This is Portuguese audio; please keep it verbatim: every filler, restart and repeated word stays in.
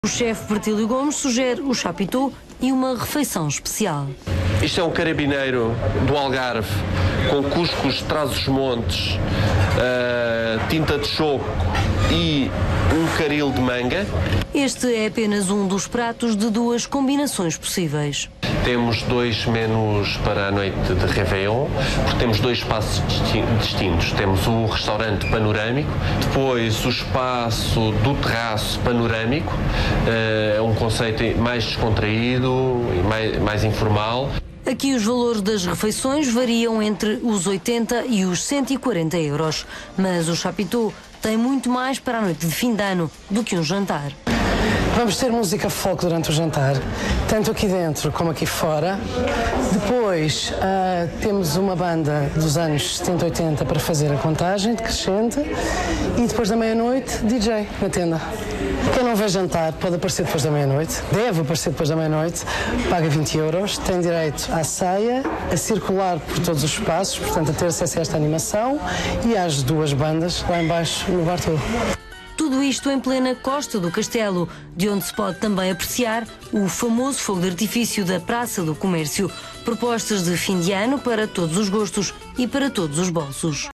O chefe Bertílio Gomes sugere o chapitão e uma refeição especial. Isto é um carabineiro do Algarve, com cuscuz de Trás-os-Montes, uh, tinta de choco e um caril de manga. Este é apenas um dos pratos de duas combinações possíveis. Temos dois menus para a noite de Réveillon, porque temos dois espaços distintos. Temos o restaurante panorâmico, depois o espaço do terraço panorâmico, é um conceito mais descontraído e mais, mais informal. Aqui os valores das refeições variam entre os oitenta e os cento e quarenta euros, mas o chapitão tem muito mais para a noite de fim de ano do que um jantar. Vamos ter música folk durante o jantar, tanto aqui dentro como aqui fora. Depois uh, temos uma banda dos anos setenta, oitenta para fazer a contagem decrescente e depois da meia-noite, D J na tenda. Quem não vai jantar pode aparecer depois da meia-noite, deve aparecer depois da meia-noite, paga vinte euros, tem direito à ceia, a circular por todos os espaços, portanto a ter acesso a esta animação e às duas bandas lá embaixo no bar todo. Tudo isto em plena costa do Castelo, de onde se pode também apreciar o famoso fogo de artifício da Praça do Comércio. Propostas de fim de ano para todos os gostos e para todos os bolsos.